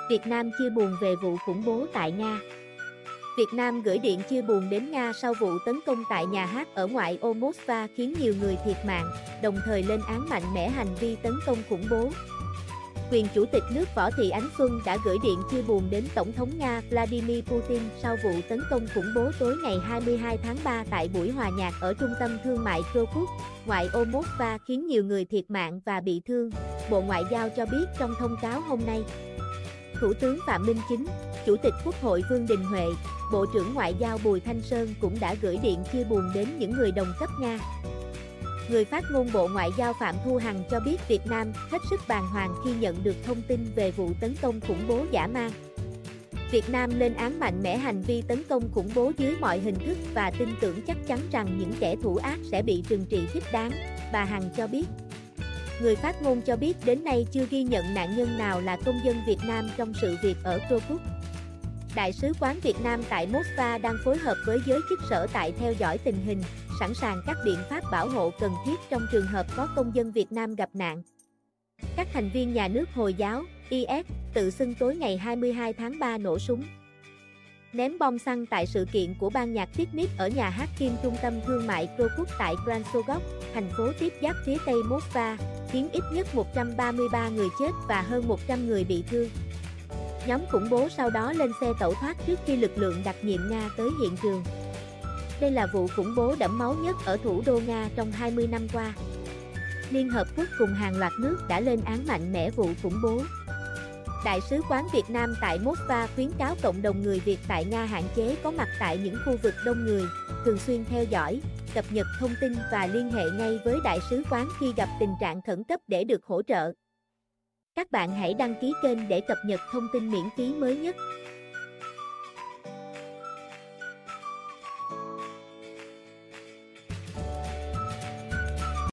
Việt Nam chia buồn về vụ khủng bố tại Nga. Việt Nam gửi điện chia buồn đến Nga sau vụ tấn công tại nhà hát ở ngoại ô Moscow khiến nhiều người thiệt mạng, đồng thời lên án mạnh mẽ hành vi tấn công khủng bố. Quyền Chủ tịch nước Võ Thị Ánh Xuân đã gửi điện chia buồn đến Tổng thống Nga Vladimir Putin sau vụ tấn công khủng bố tối ngày 22 tháng 3 tại buổi hòa nhạc ở trung tâm thương mại Krokut, ngoại ô Moscow khiến nhiều người thiệt mạng và bị thương, Bộ Ngoại giao cho biết trong thông cáo hôm nay. Thủ tướng Phạm Minh Chính, Chủ tịch Quốc hội Vương Đình Huệ, Bộ trưởng Ngoại giao Bùi Thanh Sơn cũng đã gửi điện chia buồn đến những người đồng cấp Nga. Người phát ngôn Bộ Ngoại giao Phạm Thu Hằng cho biết Việt Nam hết sức bàng hoàng khi nhận được thông tin về vụ tấn công khủng bố dã man. Việt Nam lên án mạnh mẽ hành vi tấn công khủng bố dưới mọi hình thức và tin tưởng chắc chắn rằng những kẻ thủ ác sẽ bị trừng trị thích đáng, bà Hằng cho biết. Người phát ngôn cho biết đến nay chưa ghi nhận nạn nhân nào là công dân Việt Nam trong sự việc ở Krokut. Đại sứ quán Việt Nam tại Moscow đang phối hợp với giới chức sở tại theo dõi tình hình, sẵn sàng các biện pháp bảo hộ cần thiết trong trường hợp có công dân Việt Nam gặp nạn. Các thành viên nhà nước Hồi giáo, IS, tự xưng tối ngày 22 tháng 3 nổ súng, ném bom xăng tại sự kiện của ban nhạc Picnic ở nhà hát Kim trung tâm thương mại Krokut tại Gransogov, thành phố tiếp giáp phía tây Moscow, khiến ít nhất 133 người chết và hơn 100 người bị thương. Nhóm khủng bố sau đó lên xe tẩu thoát trước khi lực lượng đặc nhiệm Nga tới hiện trường. Đây là vụ khủng bố đẫm máu nhất ở thủ đô Nga trong 20 năm qua. Liên Hợp Quốc cùng hàng loạt nước đã lên án mạnh mẽ vụ khủng bố. Đại sứ quán Việt Nam tại Moscow khuyến cáo cộng đồng người Việt tại Nga hạn chế có mặt tại những khu vực đông người, thường xuyên theo dõi, cập nhật thông tin và liên hệ ngay với đại sứ quán khi gặp tình trạng khẩn cấp để được hỗ trợ. Các bạn hãy đăng ký kênh để cập nhật thông tin miễn phí mới nhất.